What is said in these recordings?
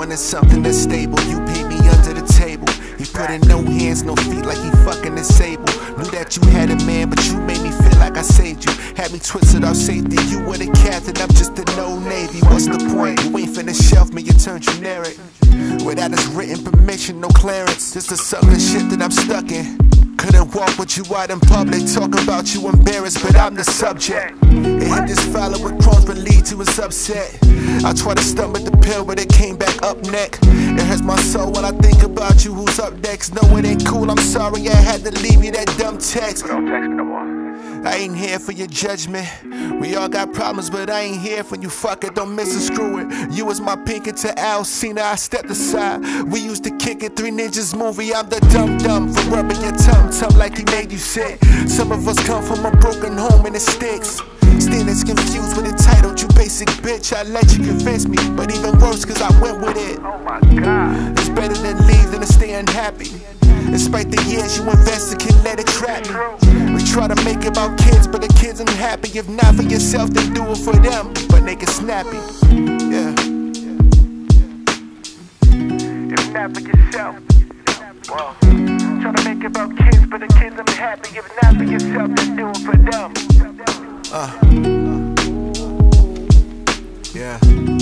wanted something that's stable, you paid me under the table. He put in no hands, no feet, like he fucking disabled. Knew that you had a man, but you made me feel like I saved you. Had me twisted off safety, you were the captain, I'm just an old Navy. What's the point? You ain't finna shelf me, you turned generic. Without his written permission, no clearance. Just the sucker shit that I'm stuck in. Couldn't walk with you out in public, talk about you embarrassed, but I'm the subject. It hit this follow with crumbs, but lead to his upset. I try to stomach the pill, but it came back up neck. It hurts my soul when I think about you, who's up next. No, it ain't cool, I'm sorry I had to leave you that dumb text. Don't text me no more. I ain't here for your judgment. We all got problems, but I ain't here for you. Fuck it, don't miss and screw it. You was my pinky to Alcina, I stepped aside. We used to kick it, Three Ninjas movie. I'm the dumb for rubbing your tum-tum like he made you sick. Some of us come from a broken home and it sticks. Standards confused with the title, you basic bitch. I let you convince me, but even worse cause I went with it. Oh my God. It's better than leave than to stay unhappy. Despite the years you invested, can't let it trap me. We try to make it about kids, but the kids ain't happy. If not for yourself, then do it for them, but make it snappy. Yeah. If not for yourself, well, try to make it about kids, but the kids ain't happy. If not for yourself, then do it for them. Yeah.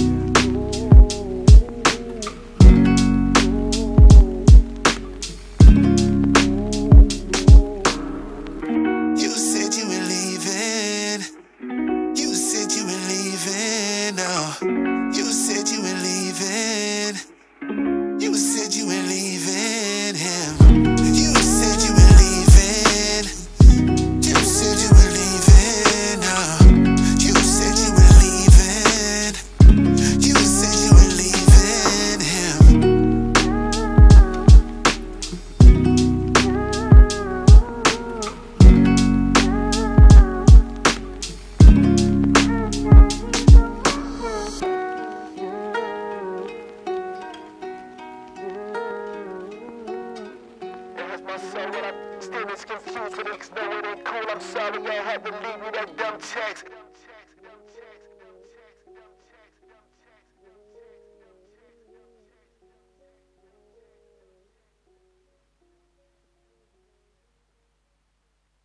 You said you were leaving. You said you were leaving. No. You said you were leaving. You said you were leaving him. You said you were leaving. You said you were leaving. No. You said you were leaving. You said you were leaving him. My soul, when I'm still confused with it, 'cause no, it ain't cool. I'm sorry I had to leave you that dumb text.